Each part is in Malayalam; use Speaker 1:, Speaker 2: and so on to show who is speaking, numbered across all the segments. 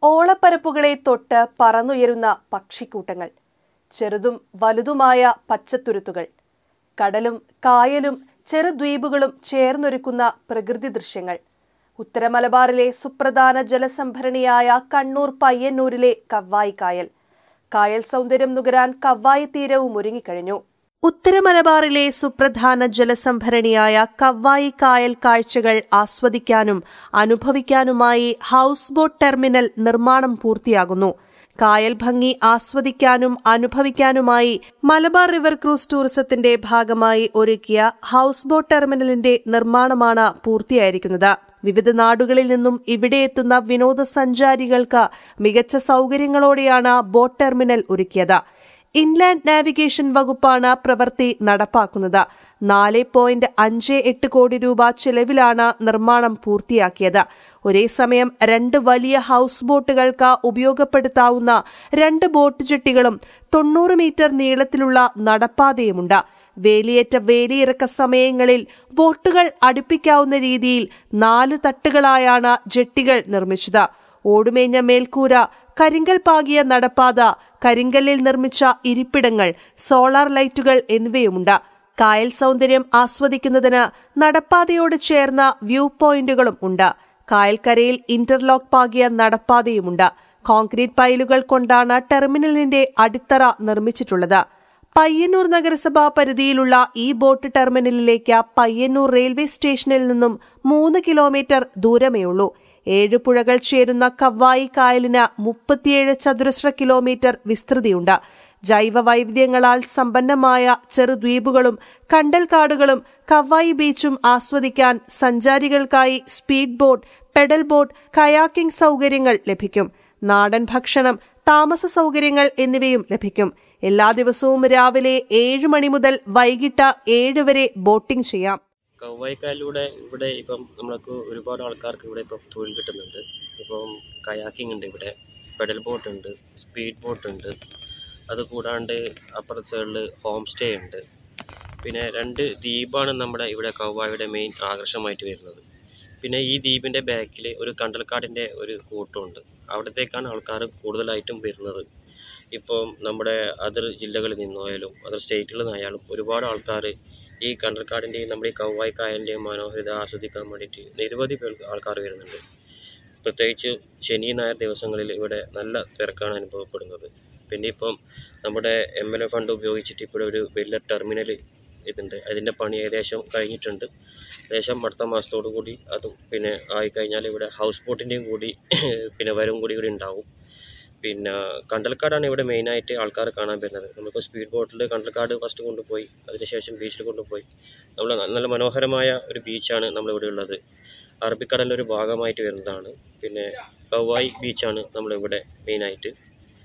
Speaker 1: ഓളപ്പരപ്പുകളെ തൊട്ട് പറന്നുയരുന്ന പക്ഷിക്കൂട്ടങ്ങൾ, ചെറുതും വലുതുമായ പച്ചത്തുരുത്തുകൾ, കടലും കായലും ചെറുദ്വീപുകളും ചേർന്നൊരുക്കുന്ന പ്രകൃതി ദൃശ്യങ്ങൾ. ഉത്തര മലബാറിലെ സുപ്രധാന ജലസംഭരണിയായ കണ്ണൂർ പയ്യന്നൂരിലെ കവ്വായി കായൽ. കായൽ സൗന്ദര്യം നുകരാൻ കവ്വായി തീരവും ഒരുങ്ങിക്കഴിഞ്ഞു. ഉത്തര മലബാറിലെ സുപ്രധാന ജലസംഭരണിയായ കവ്വായി കായൽ കാഴ്ചകൾ ആസ്വദിക്കാനും അനുഭവിക്കാനുമായി ഹൗസ് ബോട്ട് ടെർമിനൽ നിർമ്മാണം പൂർത്തിയാകുന്നു. കായൽ ഭംഗി ആസ്വദിക്കാനും അനുഭവിക്കാനുമായി മലബാർ റിവർ ക്രൂസ് ടൂറിസത്തിന്റെ ഭാഗമായി ഒരുക്കിയ ഹൗസ് ബോട്ട് ടെർമിനലിന്റെ നിർമ്മാണമാണ് പൂർത്തിയായിരിക്കുന്നത്. വിവിധ നാടുകളിൽ നിന്നും ഇവിടെ എത്തുന്ന വിനോദസഞ്ചാരികൾക്ക് മികച്ച സൗകര്യങ്ങളോടെയാണ് ബോട്ട് ടെർമിനൽ ഒരുക്കിയത്. ഇൻലാൻഡ് നാവിഗേഷൻ വകുപ്പാണ് പ്രവൃത്തി നടപ്പാക്കുന്നത്. 4.58 കോടി രൂപ ചെലവിലാണ് നിർമ്മാണം പൂർത്തിയാക്കിയത്. ഒരേ സമയം 2 വലിയ ഹൗസ് ബോട്ടുകൾക്ക് ഉപയോഗപ്പെടുത്താവുന്ന 2 ബോട്ട് ജെട്ടികളും 90 മീറ്റർ നീളത്തിലുള്ള നടപ്പാതയുമുണ്ട്. വേലിയേറ്റ വേലിയിറക്ക സമയങ്ങളിൽ ബോട്ടുകൾ അടുപ്പിക്കാവുന്ന രീതിയിൽ 4 തട്ടുകളായാണ് ജെട്ടികൾ നിർമ്മിച്ചത്. ഓടുമേഞ്ഞ മേൽക്കൂര, കരിങ്കൽ പാകിയ നടപ്പാത, കരിങ്കല്ലിൽ നിർമ്മിച്ച ഇരിപ്പിടങ്ങൾ, സോളാർ ലൈറ്റുകൾ എന്നിവയുമുണ്ട്. കായൽ സൗന്ദര്യം ആസ്വദിക്കുന്നതിന് നടപ്പാതയോട് ചേർന്ന വ്യൂ പോയിന്റുകളും ഉണ്ട്. കായൽക്കരയിൽ ഇന്റർലോക്ക് പാകിയ നടപ്പാതയുമുണ്ട്. കോൺക്രീറ്റ് പൈലുകൾ കൊണ്ടാണ് ടെർമിനലിന്റെ അടിത്തറ നിർമ്മിച്ചിട്ടുള്ളത്. പയ്യന്നൂർ നഗരസഭാ പരിധിയിലുള്ള ഈ ബോട്ട് ടെർമിനലിലേക്ക് പയ്യന്നൂർ റെയിൽവേ സ്റ്റേഷനിൽ നിന്നും 3 കിലോമീറ്റർ ദൂരമേയുള്ളൂ. 7 പുഴകൾ ചേരുന്ന കവ്വായി കായലിന് 37 ചതുരശ്ര കിലോമീറ്റർ വിസ്തൃതിയുണ്ട്. ജൈവ വൈവിധ്യങ്ങളാൽ സമ്പന്നമായ ചെറുദ്വീപുകളും കണ്ടൽക്കാടുകളും കവ്വായി ബീച്ചും ആസ്വദിക്കാൻ സഞ്ചാരികൾക്കായി speed boat, pedal boat, kayaking സൗകര്യങ്ങൾ ലഭിക്കും. നാടൻ ഭക്ഷണം, താമസ സൗകര്യങ്ങൾ എന്നിവയും ലഭിക്കും. എല്ലാ ദിവസവും രാവിലെ 7 മണി മുതൽ വൈകിട്ട് 7 വരെ ബോട്ടിംഗ് ചെയ്യാം.
Speaker 2: കവ്വായി കായലിലൂടെ ഇവിടെ ഇപ്പം നമ്മൾക്ക് ഒരുപാട് ആൾക്കാർക്ക് ഇവിടെ ഇപ്പം തൊഴിൽ കിട്ടുന്നുണ്ട്. ഇപ്പം കയാക്കിംഗ് ഉണ്ട്, ഇവിടെ പെഡൽ ബോട്ട് ഉണ്ട്, സ്പീഡ് ബോട്ട് ഉണ്ട്. അതുകൂടാണ്ട് അപ്പുറത്തെ സൈഡിൽ ഹോം സ്റ്റേ ഉണ്ട്. പിന്നെ 2 ദ്വീപാണ് നമ്മുടെ ഇവിടെ കവ്വായിയുടെ മെയിൻ ആകർഷണമായിട്ട് വരുന്നത്. പിന്നെ ഈ ദ്വീപിൻ്റെ ബാക്കിൽ ഒരു കണ്ടൽക്കാടിൻ്റെ ഒരു കൂട്ടമുണ്ട്. അവിടത്തേക്കാണ് ആൾക്കാർ കൂടുതലായിട്ടും വരുന്നത്. ഇപ്പം നമ്മുടെ അതർ ജില്ലകളിൽ നിന്നായാലും അതർ സ്റ്റേറ്റുകളിൽ നിന്നായാലും ഒരുപാട് ആൾക്കാർ ഈ കണ്ടൽക്കാടിൻ്റെയും നമ്മുടെ ഈ കവ്വായി കായലിൻ്റെയും മനോഹാരിത ആസ്വദിക്കാൻ വേണ്ടിയിട്ട് നിരവധി ആൾക്കാർ വരുന്നുണ്ട്. പ്രത്യേകിച്ച് ശനി ഞായർ ദിവസങ്ങളിൽ ഇവിടെ നല്ല തിരക്കാണ് അനുഭവപ്പെടുന്നത്. പിന്നെ ഇപ്പം നമ്മുടെ MLA ഫണ്ട് ഉപയോഗിച്ചിട്ട് ഇപ്പോൾ ഒരു വലിയ ടെർമിനൽ ഇതുണ്ട്. അതിൻ്റെ പണി ഏകദേശം കഴിഞ്ഞിട്ടുണ്ട്. ഏകദേശം അടുത്ത മാസത്തോടു കൂടി അതും പിന്നെ ആയിക്കഴിഞ്ഞാൽ ഇവിടെ ഹൗസ് ബോട്ടിൻ്റെയും കൂടി പിന്നെ വരും കൂടി ഉണ്ടാവും. പിന്നെ കണ്ടൽക്കാടാണ് ഇവിടെ മെയിനായിട്ട് ആൾക്കാർ കാണാൻ വരുന്നത്. നമുക്ക് സ്പീഡ് ബോട്ടിൽ കണ്ടൽക്കാട് ഫസ്റ്റ് കൊണ്ടുപോയി അതിനുശേഷം ബീച്ചിൽ കൊണ്ടുപോയി നല്ല മനോഹരമായ ഒരു ബീച്ചാണ് നമ്മളിവിടെ ഉള്ളത്. അറബിക്കടലിൻ്റെ ഒരു ഭാഗമായിട്ട് വരുന്നതാണ്. പിന്നെ കവ്വായി ബീച്ചാണ് നമ്മളിവിടെ മെയിനായിട്ട്.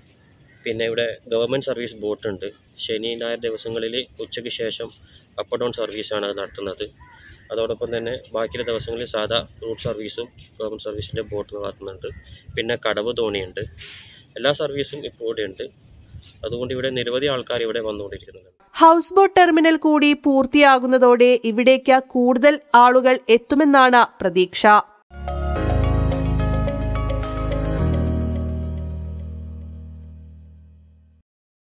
Speaker 2: പിന്നെ ഇവിടെ ഗവൺമെൻറ് സർവീസ് ബോട്ടുണ്ട്. ശനി ഞായർ ദിവസങ്ങളിൽ ഉച്ചയ്ക്ക് ശേഷം അപ്പ് ഡൗൺ സർവീസാണ് അത് നടത്തുന്നത്. അതോടൊപ്പം തന്നെ ബാക്കിയുള്ള ദിവസങ്ങളിൽ സാധാ റൂട്ട് സർവീസും ഗവൺമെൻറ് സർവീസിൻ്റെ ബോട്ട് നടത്തുന്നുണ്ട്. പിന്നെ കടവ് തോണിയുണ്ട്. എല്ലാ സർവീസും ഇപ്പോൾ ഇവിടെ ഉണ്ട്. അതുകൊണ്ട് ഇവിടെ നിരവധി ആൾക്കാർ ഇവിടെ വന്നുകൊണ്ടിരിക്കുന്നുണ്ട്.
Speaker 1: ഹൗസ് ബോട്ട് ടെർമിനൽ കൂടി പൂർത്തിയാകുന്നതോടെ ഇവിടേക്ക് കൂടുതൽ ആളുകൾ എത്തുമെന്നാണ് പ്രതീക്ഷ.